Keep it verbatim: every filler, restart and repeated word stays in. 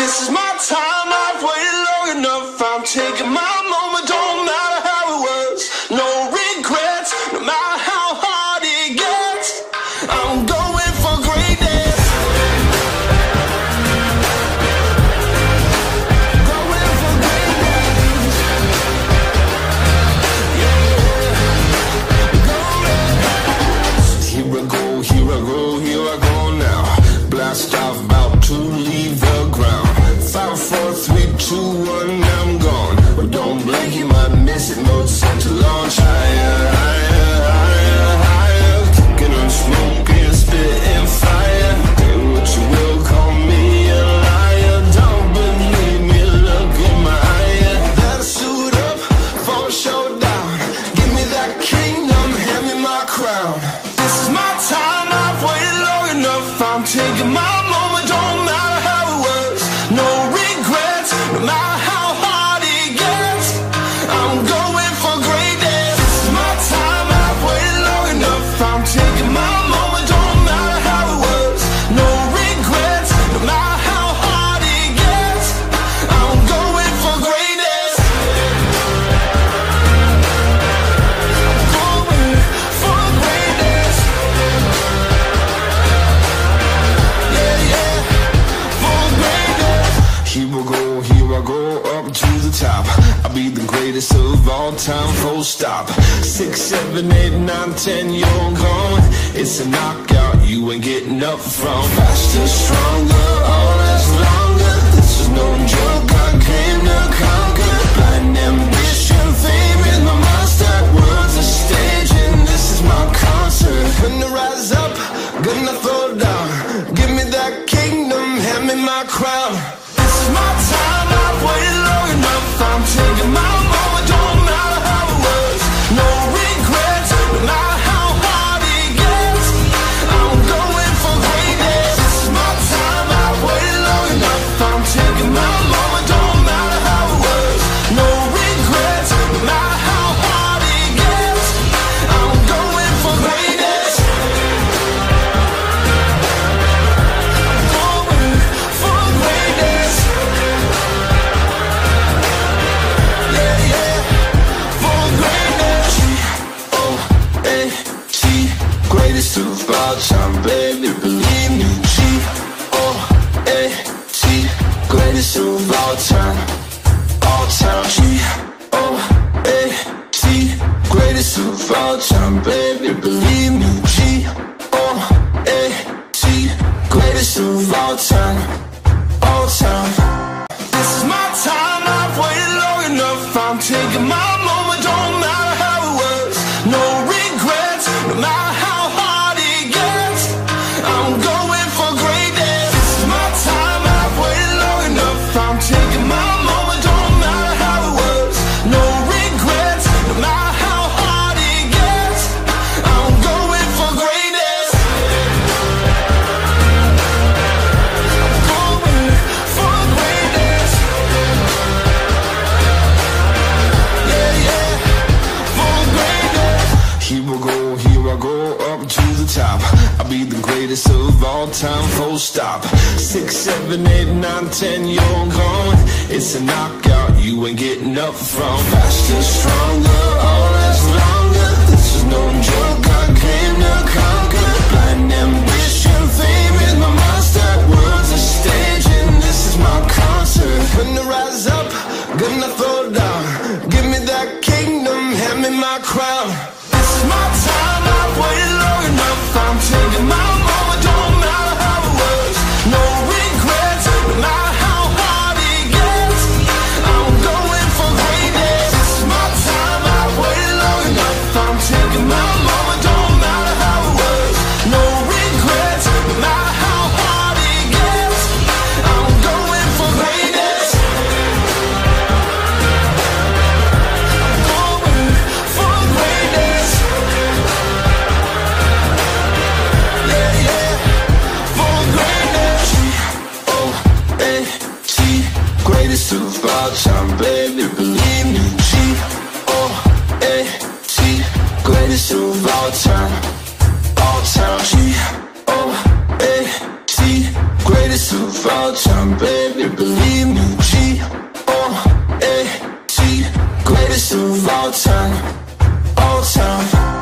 This is my time, I've waited long enough. I'm taking my moment, don't matter how it was. No regrets, no matter how hard it gets. I'm going for greatness. Going for greatness. Yeah. Going. Here I go, here I go, here I go now. Blast off, about to leave the ground. Five, four, three, two, one, I'm gone. But don't blink, you might miss it. No time to launch. Higher, higher, higher, higher. Kicking and smoking, spitting fire. Say what you will, call me a liar. Don't believe me, look in my eye. That suit up for a showdown. Give me that kingdom, hand me my crown. This is my time, I've waited long enough. I'm taking my moment, don't matter how it was. No regrets, no matter how hard it gets. I'm going for greatness. This is my time, I've waited long enough. I'm taking my moment, don't matter how it was. No regrets, no matter how hard it gets. I'm going for greatness. Going for greatness. Yeah, yeah, for greatness. Here I go, here I go, up to the top. I'll be the greatest of all time, full stop. Six, seven, eight, nine, ten, you're gone. It's a knockout, you ain't getting up from. Faster, stronger, all that's longer. This is no joke, I came to conquer. Blind ambition, fame is my monster. World's a stage and this is my concert. Gonna rise up, gonna throw down. Give me that kingdom, hand me my crown. This is my time, I've waited long enough. I'm taking my moment, don't matter how it was. No regrets, no matter how hard it gets. I'm going for greatness. This is my time, I've waited long enough. I'm taking my moment, don't matter how it was. No regrets, no matter how hard it gets. I'm going for greatness. Going for greatness. Yeah, yeah, for greatness. G O A T, greatest of all time, baby, believe me. G O A T, greatest of all time, all time. G O A T, greatest of all time, baby, believe me. G O A T, greatest of all time, all time. This is my time, I've waited long enough. I'm taking my moment, don't matter how it was. No regrets, no matter how hard it gets. I'm going for greatness. This is my time, I've waited long enough. I'm taking my moment, don't matter how it was. No regrets, no matter how hard it gets. I'm going for greatness. Going for greatness. Yeah, yeah, for greatness. Here I go, here I go, up to the top. I'll be the greatest of all time, full stop. Six, seven, eight, nine, ten, you're gone. It's a knockout, you ain't getting up from. Faster, stronger, all that's longer. This is no joke, I came to conquer. Blind ambition, fame is my monster. World's a stage and this is my concert. Gonna rise up, gonna throw down. Give me that kingdom, hand me my crown. This is my time, I've waited long enough. I'm taking my moment, don't matter how it was. No regrets, no matter how hard it gets. I'm going for greatness. This is my time, I've waited long enough. I'm taking my moment, don't matter how it was. No regrets, no matter how hard it gets. I'm going for greatness. Going for greatness. Yeah, yeah, for greatness. G O A T, greatest of all time, baby, believe me. G O A T, greatest of all time, all time. G O A T, greatest of of all time, baby, believe me. G O A T, greatest of all time, all time.